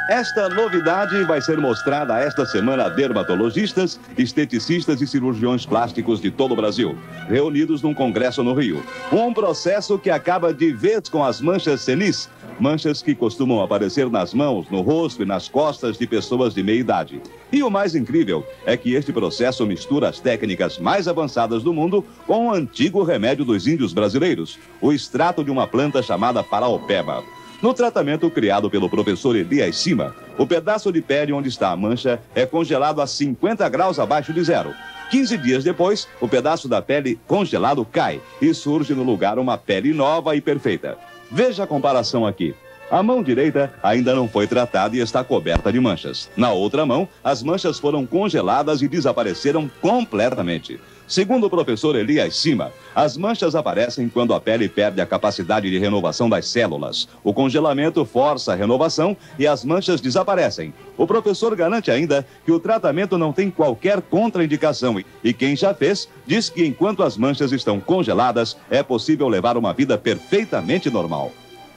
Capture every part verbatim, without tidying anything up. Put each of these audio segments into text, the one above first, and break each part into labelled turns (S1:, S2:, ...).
S1: Esta novidade vai ser mostrada esta semana a dermatologistas, esteticistas e cirurgiões plásticos de todo o Brasil, reunidos num congresso no Rio. Um processo que acaba de vez com as manchas senis, manchas que costumam aparecer nas mãos, no rosto e nas costas de pessoas de meia idade. E o mais incrível é que este processo mistura as técnicas mais avançadas do mundo com o antigo remédio dos índios brasileiros, o extrato de uma planta chamada paraopeba. No tratamento criado pelo professor Elias Cima, o pedaço de pele onde está a mancha é congelado a cinquenta graus abaixo de zero. quinze dias depois, o pedaço da pele congelado cai e surge no lugar uma pele nova e perfeita. Veja a comparação aqui. A mão direita ainda não foi tratada e está coberta de manchas. Na outra mão, as manchas foram congeladas e desapareceram completamente. Segundo o professor Elias Cima, as manchas aparecem quando a pele perde a capacidade de renovação das células. O congelamento força a renovação e as manchas desaparecem. O professor garante ainda que o tratamento não tem qualquer contraindicação e quem já fez diz que enquanto as manchas estão congeladas, é possível levar uma vida perfeitamente normal.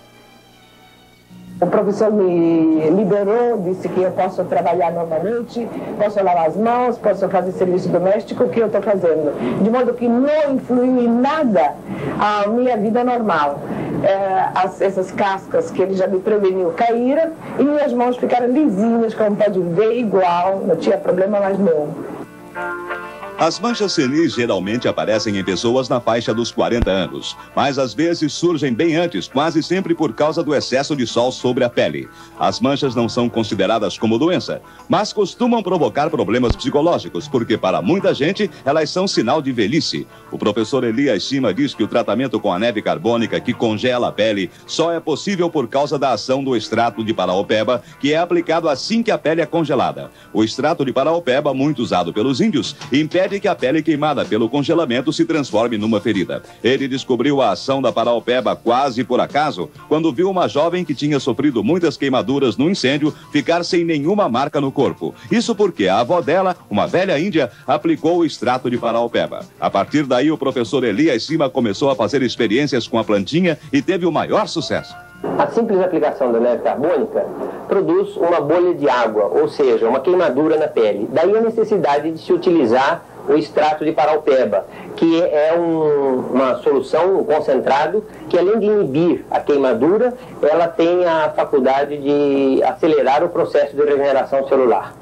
S2: O professor me liberou, disse que eu posso trabalhar normalmente, posso lavar as mãos, posso fazer serviço doméstico, o que eu estou fazendo. De modo que não influiu em nada a minha vida normal. É, as, essas cascas que ele já me preveniu caíram e minhas mãos ficaram lisinhas, como pode ver, igual, não tinha problema mais nenhum.
S1: As manchas senis geralmente aparecem em pessoas na faixa dos quarenta anos, mas às vezes surgem bem antes, quase sempre por causa do excesso de sol sobre a pele. As manchas não são consideradas como doença, mas costumam provocar problemas psicológicos, porque para muita gente elas são sinal de velhice. O professor Elias Cima diz que o tratamento com a neve carbônica que congela a pele só é possível por causa da ação do extrato de paraopeba, que é aplicado assim que a pele é congelada. O extrato de paraopeba, muito usado pelos índios, impede que a pele queimada pelo congelamento se transforme numa ferida. Ele descobriu a ação da paraopeba quase por acaso, quando viu uma jovem que tinha sofrido muitas queimaduras no incêndio ficar sem nenhuma marca no corpo. Isso porque a avó dela, uma velha índia, aplicou o extrato de paraopeba. A partir daí, o professor Elias Cima começou a fazer experiências com a plantinha e teve o maior sucesso.
S3: A simples aplicação da neve carbônica produz uma bolha de água, ou seja, uma queimadura na pele. Daí a necessidade de se utilizar o extrato de paraopeba, que é um, uma solução, um concentrado, que além de inibir a queimadura, ela tem a faculdade de acelerar o processo de regeneração celular.